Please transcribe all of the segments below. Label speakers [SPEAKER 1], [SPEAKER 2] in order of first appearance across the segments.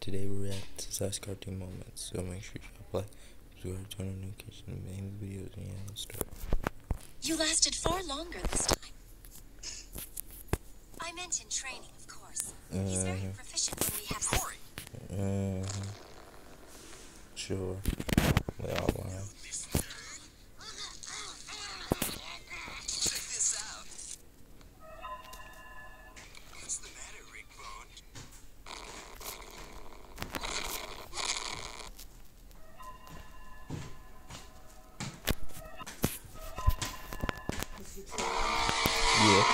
[SPEAKER 1] Today we react to Sass Cartoon Moments, so make sure you apply, subscribe, turn on notifications, and main videos, and yeah, start.
[SPEAKER 2] You lasted far longer this time. I meant in training, of course. He's very proficient when we have Corey.
[SPEAKER 1] Sure. They all lie.
[SPEAKER 3] Check this out. What's the matter, Rickbone?
[SPEAKER 1] Yeah.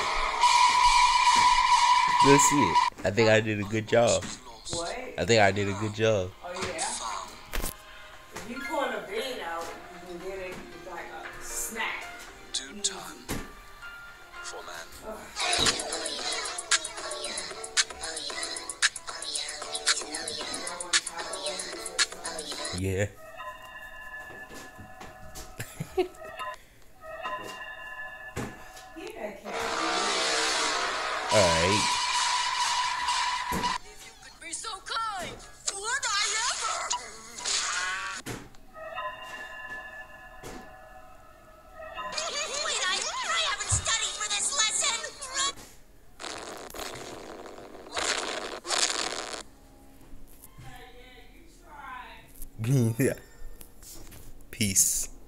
[SPEAKER 1] Let's see it. I think I did a good job.
[SPEAKER 4] What?
[SPEAKER 1] I think I did a good job.
[SPEAKER 4] Oh, yeah? If you pull a bean out, you can get it like a snack.
[SPEAKER 3] Dude time. For man.
[SPEAKER 1] Yeah. Alright.
[SPEAKER 2] If you could be so kind, would I ever? Wait, I haven't studied for this lesson.
[SPEAKER 1] Yeah. Peace.